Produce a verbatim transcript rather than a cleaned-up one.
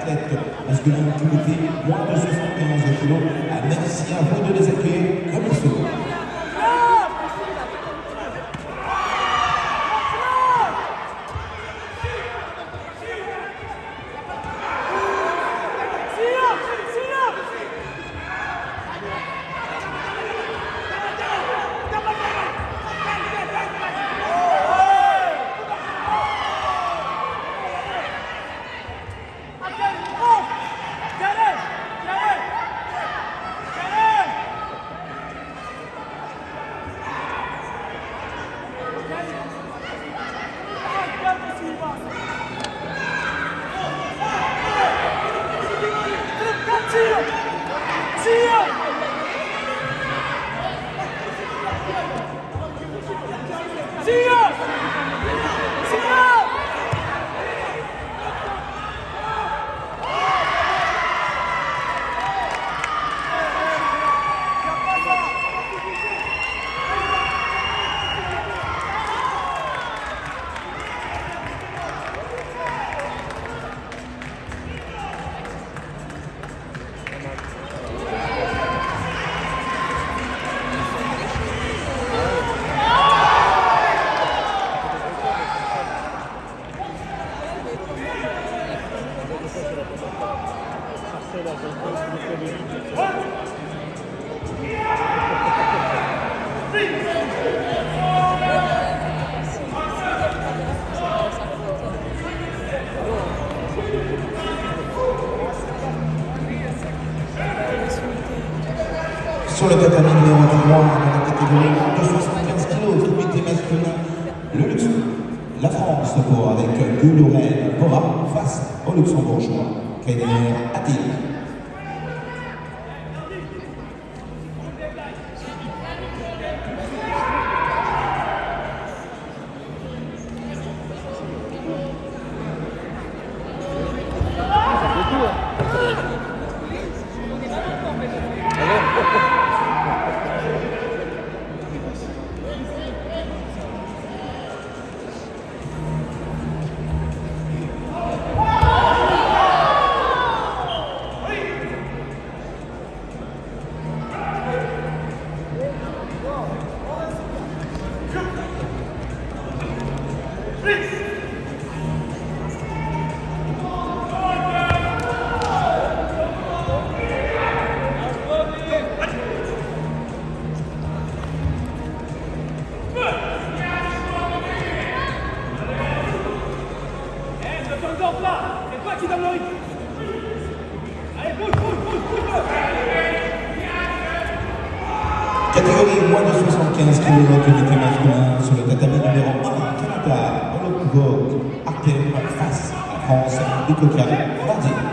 athlètes masculins qui étaient moins de soixante-quinze kilos. Merci à vous de les accueillir comme il faut. Sur le tatami numéro trois, dans la catégorie de soixante-quinze kilos, comité masculin, le Luxembourg, la France pour avec Guy-Lorraine Bora face au Luxembourgeois, Kader Adil. C'est toi qui donne le rythme. Allez, bouge, bouge, bouge, bouge. Catégorie moins de soixante-quinze kilos, comité masculin sur le tatami numéro un, Canada, Olympique, Artem face à France, Ducocal, mardi.